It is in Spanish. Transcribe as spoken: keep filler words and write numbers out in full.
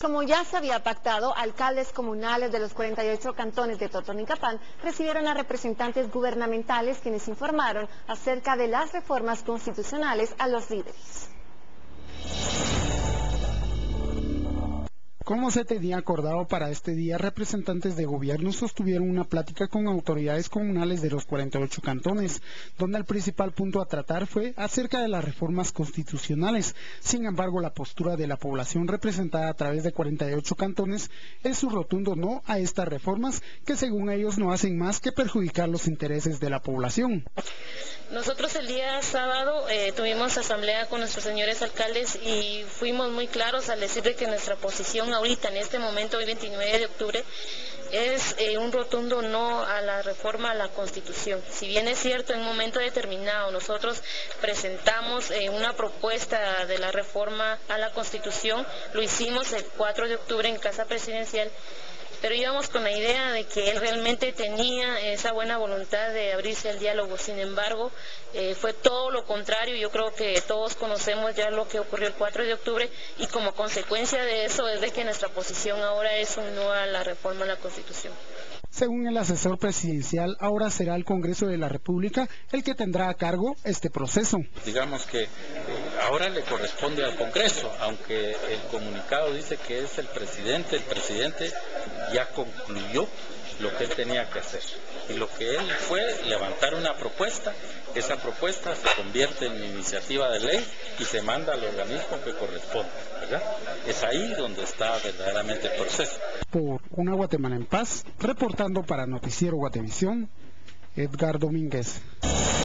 Como ya se había pactado, alcaldes comunales de los cuarenta y ocho cantones de Totonicapán recibieron a representantes gubernamentales quienes informaron acerca de las reformas constitucionales a los líderes. Como se tenía acordado para este día, representantes de gobierno sostuvieron una plática con autoridades comunales de los cuarenta y ocho cantones, donde el principal punto a tratar fue acerca de las reformas constitucionales. Sin embargo, la postura de la población representada a través de cuarenta y ocho cantones es su rotundo no a estas reformas que según ellos no hacen más que perjudicar los intereses de la población. Nosotros el día sábado eh, tuvimos asamblea con nuestros señores alcaldes y fuimos muy claros al decirle que nuestra posición ahorita, en este momento, hoy veintinueve de octubre, es eh, un rotundo no a la reforma a la Constitución. Si bien es cierto, en un momento determinado nosotros presentamos eh, una propuesta de la reforma a la Constitución, lo hicimos el cuatro de octubre en Casa Presidencial, pero íbamos con la idea de que él realmente tenía esa buena voluntad de abrirse al diálogo. Sin embargo, eh, fue todo lo contrario. Yo creo que todos conocemos ya lo que ocurrió el cuatro de octubre y como consecuencia de eso es de que nuestra posición ahora es un no a la reforma a la Constitución. Según el asesor presidencial, ahora será el Congreso de la República el que tendrá a cargo este proceso. Digamos que ahora le corresponde al Congreso, aunque el comunicado dice que es el presidente, el presidente ya concluyó lo que él tenía que hacer. Y lo que él fue levantar una propuesta, esa propuesta se convierte en iniciativa de ley y se manda al organismo que corresponde, ¿verdad? Es ahí donde está verdaderamente el proceso. Por Una Guatemala en Paz, reportando para Noticiero Guatevisión, Edgar Domínguez.